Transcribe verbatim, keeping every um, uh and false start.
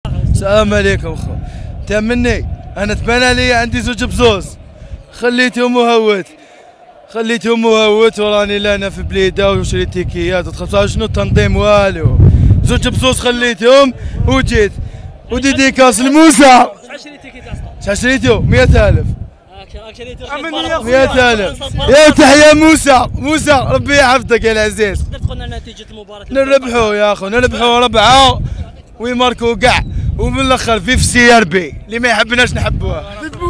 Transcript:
السلام عليكم خو. تامني انا تبان لي عندي زوج بزوز خليتهم وهوت خليتهم وهوت وراني لانا في بليده وشريت تيكيات وتخلصوا شنو التنظيم والو. زوج بزوز خليتهم وجيت وديديكاس لموسى. شحال شريتي كي اصلا؟ شحال شريتو؟ مئة ألف. هاك شريتي مئة ألف. يا تحيا موسى موسى ربي يحفظك يا العزيز. تقدر تقول لنا نتيجه المباراه؟ نربحوا يا اخو نربحوا ربعه ويماركوا كاع ومن الاخر في في سي ار بي اللي ما يحبناش نحبوها.